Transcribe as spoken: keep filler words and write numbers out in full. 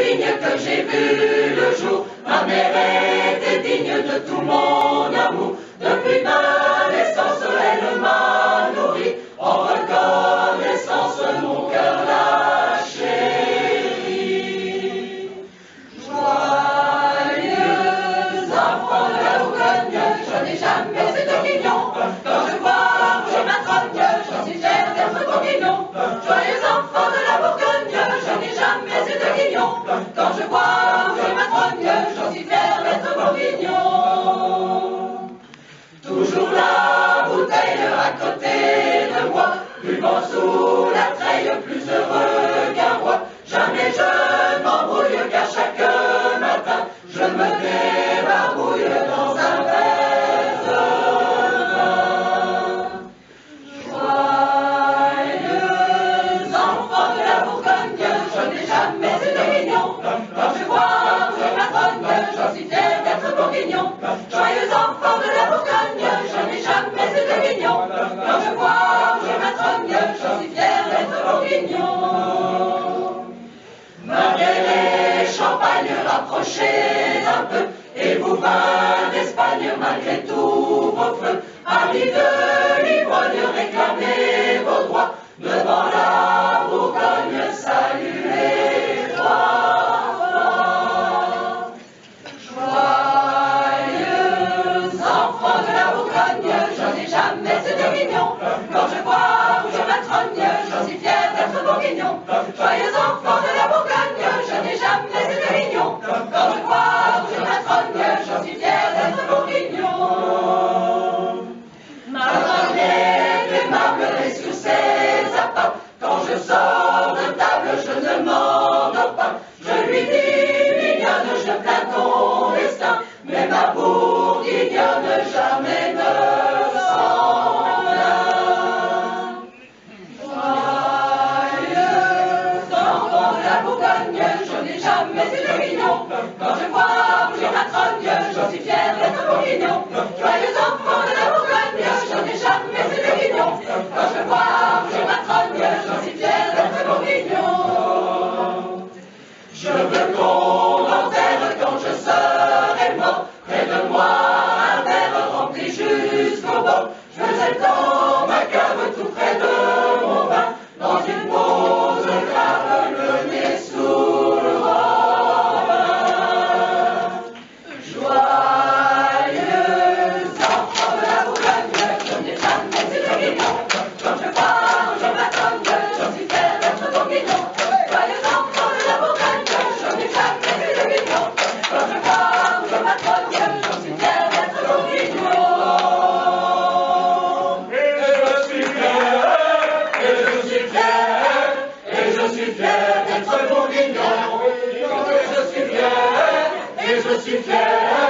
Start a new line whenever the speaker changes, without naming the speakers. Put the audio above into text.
digne que j'ai vu le jour. Ma mère était digne de tout mon amour. Depuis ma naissance, elle m'a nourri. En reconnaissance, mon cœur l'a chéri. Joyeux enfant de la Bourgogne, je n'ai jamais été mignon. Quand je vois rouge ma trogne, je suis fière d'être bourguignon. Joyeux enfant de la Bourgogne, je n'ai jamais été guignon. Quand je vois rouge ma trogne, je suis fière d'être bourguignon. Toujours la bouteille à côté de moi, buvant sous la treille, plus heureux qu'un roi. Jamais je ne m'embrouille, car chaque matin, je me débarbouille dans un verre de vin. Joyeux enfant de la Bourgogne, je n'ai jamais été mignon. Quand je vois rouge ma trogne, je suis fière d'être bourguignon. Joyeux enfant de la Bourgogne, je n'ai jamais été mignon. Quand je vois rouge ma trogne, je suis fière d'être bourguignon. Malgré les champagnes, rapprochez un peu, et vous vins d'Espagne, malgré tous vos feux. Amis de l'ivrogne, réclamez vos droits, devant la Bourgogne, saluez trois fois. Joyeux enfants de la Bourgogne, je n'ai jamais été mignon. Quand je vois rouge ma trogne, je suis fière d'être bourguignon. Joyeux enfants de la Bourgogne, je n'ai jamais été mignon. Quand je vois rouge ma trogne, je suis fière d'être bourguignon. Ma trogne est aimable et sur ses appâts. Quand je sors de table, je ne m'endors pas. Je lui dis, mignonne, je plains ton destin, mais ma bourguignonne jamais ne s'en plaint. Joyeux enfant de la Bourgogne, je n'ai jamais été mignon. Quand je vois bouger ma trogne, je suis fière d'être bourguignon. Joyeux enfant de la Bourgogne, je n'ai jamais été mignon. Quand je vois bouger ma trogne, je suis fière d'être bourguignon. Je veux qu'on enterre quand je serai mort, près de moi un verre rempli jusqu'au bord. Je veux être dans ma cave tout près de mon vin, dans une pause grave, le nez sous le robin. Joyeux enfant de la Bourgogne, je n'ai jamais été mignon. Quand je vois rouge ma trogne, je suis fière d'être bourguignon. Joyeux enfant de la Bourgogne, je n'ai jamais été mignon. Quand je vois rouge ma trogne, je suis fière d'être bourguignon. Et je suis fière, et je suis fière d'être bourguignon. Et je suis fière, et je suis fière.